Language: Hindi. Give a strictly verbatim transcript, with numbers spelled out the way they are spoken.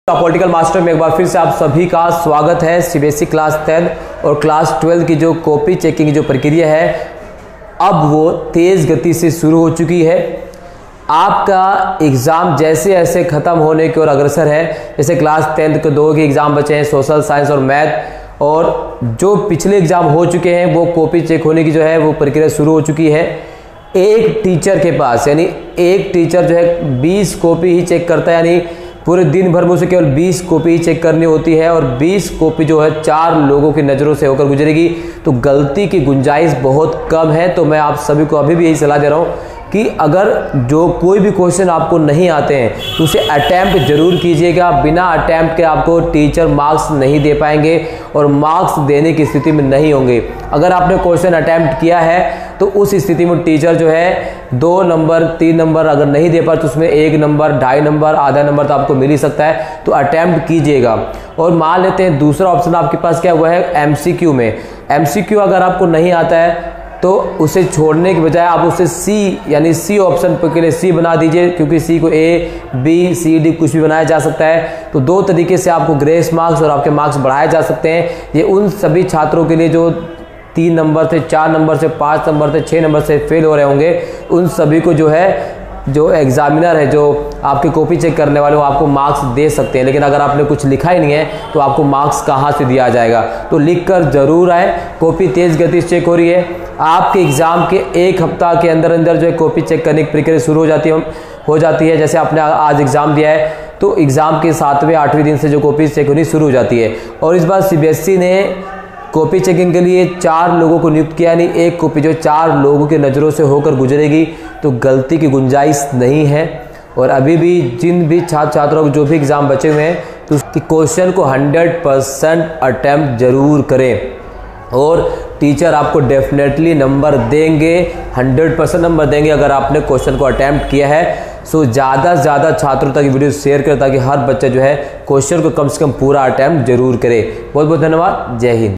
पॉलिटिकल मास्टर में एक बार फिर से आप सभी का स्वागत है। सीबीएसई क्लास टेन और क्लास ट्वेल्व की जो कॉपी चेकिंग की जो प्रक्रिया है अब वो तेज़ गति से शुरू हो चुकी है। आपका एग्ज़ाम जैसे ऐसे ख़त्म होने की ओर अग्रसर है। जैसे क्लास टेंथ के दो के एग्ज़ाम बचे हैं, सोशल साइंस और मैथ, और जो पिछले एग्ज़ाम हो चुके हैं वो कॉपी चेक होने की जो है वो प्रक्रिया शुरू हो चुकी है। एक टीचर के पास यानी एक टीचर जो है बीस कॉपी ही चेक करता है, यानी पूरे दिन भर में उसे केवल बीस कॉपी ही चेक करनी होती है और बीस कॉपी जो है चार लोगों की नज़रों से होकर गुजरेगी, तो गलती की गुंजाइश बहुत कम है। तो मैं आप सभी को अभी भी यही सलाह दे रहा हूँ कि अगर जो कोई भी क्वेश्चन आपको नहीं आते हैं तो उसे अटैम्प्ट जरूर कीजिएगा। बिना अटैम्प्ट के आपको टीचर मार्क्स नहीं दे पाएंगे और मार्क्स देने की स्थिति में नहीं होंगे। अगर आपने क्वेश्चन अटैम्प्ट किया है तो उस स्थिति में टीचर जो है दो नंबर तीन नंबर अगर नहीं दे पाए तो उसमें एक नंबर ढाई नंबर आधा नंबर तो आपको मिल ही सकता है। तो अटैम्प्ट कीजिएगा। और मान लेते हैं दूसरा ऑप्शन आपके पास क्या हुआ है, एमसीक्यू में। एमसीक्यू अगर आपको नहीं आता है तो उसे छोड़ने के बजाय आप उसे सी यानी सी ऑप्शन के लिए सी बना दीजिए, क्योंकि सी को ए बी सी डी कुछ भी बनाया जा सकता है। तो दो तरीके से आपको ग्रेस मार्क्स और आपके मार्क्स बढ़ाए जा सकते हैं। ये उन सभी छात्रों के लिए जो तीन नंबर से चार नंबर से पाँच नंबर से छः नंबर से फेल हो रहे होंगे, उन सभी को जो है जो एग्जामिनर है जो आपकी कॉपी चेक करने वाले वो आपको मार्क्स दे सकते हैं। लेकिन अगर आपने कुछ लिखा ही नहीं है तो आपको मार्क्स कहाँ से दिया जाएगा। तो लिख कर जरूर आए। कॉपी तेज़ गति से चेक हो रही है। आपके एग्ज़ाम के एक हफ्ता के अंदर अंदर जो है कॉपी चेक करने की प्रक्रिया शुरू हो जाती है हो जाती है जैसे आपने आज एग्ज़ाम दिया है तो एग्ज़ाम के सातवें आठवें दिन से जो कॉपी चेक होनी शुरू हो जाती है। और इस बार सीबीएसई ने कॉपी चेकिंग के लिए चार लोगों को नियुक्त किया, यानी एक कॉपी जो चार लोगों की नज़रों से होकर गुजरेगी, तो गलती की गुंजाइश नहीं है। और अभी भी जिन भी छात्र छात्रों को जो भी एग्ज़ाम बचे हुए हैं तो उसकी क्वेश्चन को हंड्रेड परसेंट अटैम्प्ट जरूर करें और टीचर आपको डेफिनेटली नंबर देंगे, हंड्रेड परसेंट नंबर देंगे अगर आपने क्वेश्चन को अटैम्प्ट किया है। सो ज़्यादा से ज़्यादा छात्रों तक वीडियो शेयर करें ताकि हर बच्चा जो है क्वेश्चन को कम से कम पूरा अटैम्प्ट जरूर करे। बहुत बहुत धन्यवाद। जय हिंद।